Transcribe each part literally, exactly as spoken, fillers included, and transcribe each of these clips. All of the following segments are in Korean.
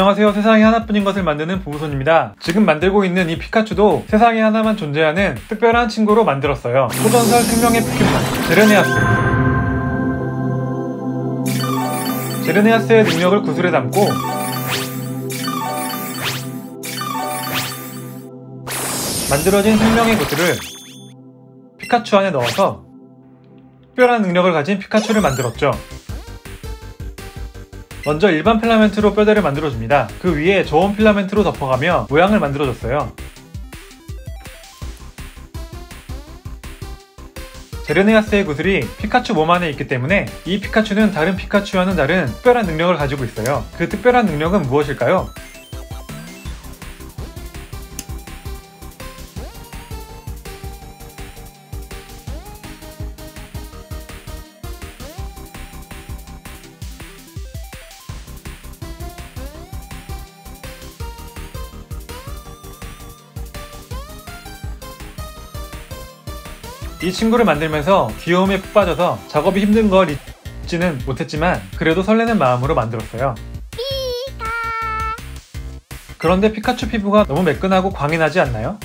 안녕하세요. 세상에 하나뿐인 것을 만드는 부부손입니다. 지금 만들고 있는 이 피카츄도 세상에 하나만 존재하는 특별한 친구로 만들었어요. 초전설 생명의 포켓몬 제르네아스. 제르네아스의 능력을 구슬에 담고 만들어진 생명의 구슬을 피카츄 안에 넣어서 특별한 능력을 가진 피카츄를 만들었죠. 먼저 일반 필라멘트로 뼈대를 만들어줍니다. 그 위에 저온 필라멘트로 덮어가며 모양을 만들어줬어요. 제르네아스의 구슬이 피카츄 몸 안에 있기 때문에 이 피카츄는 다른 피카츄와는 다른 특별한 능력을 가지고 있어요. 그 특별한 능력은 무엇일까요? 이 친구를 만들면서 귀여움에 푹 빠져서 작업이 힘든 걸 잊지는 못했지만 그래도 설레는 마음으로 만들었어요. 피카. 그런데 피카츄 피부가 너무 매끈하고 광이 나지 않나요?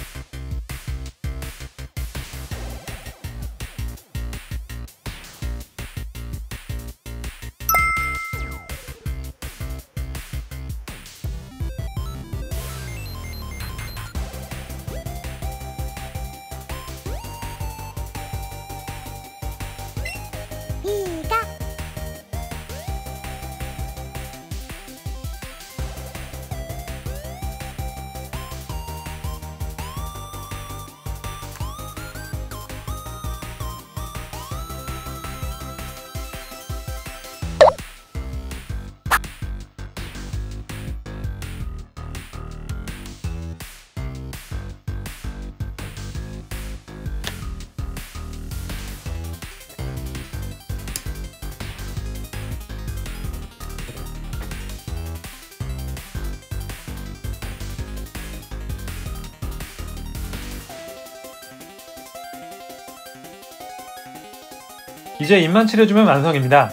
이제 입만 칠해주면 완성입니다.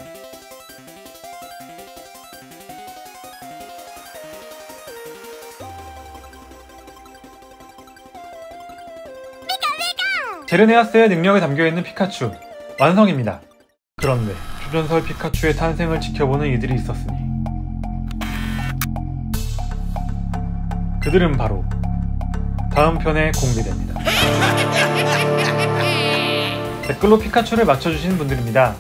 제르네아스의 능력에 담겨있는 피카츄 완성입니다. 그런데 초전설 피카츄의 탄생을 지켜보는 이들이 있었으니 그들은 바로 다음 편에 공개됩니다. 댓글로 피카츄를 맞춰주신 분들입니다.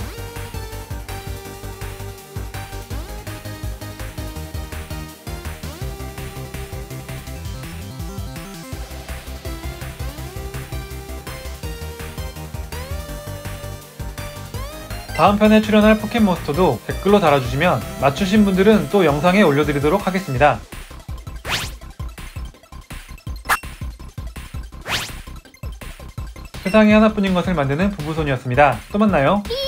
다음 편에 출연할 포켓몬스터도 댓글로 달아주시면 맞추신 분들은 또 영상에 올려드리도록 하겠습니다. 세상에 하나뿐인 것을 만드는 부부손이었습니다. 또 만나요.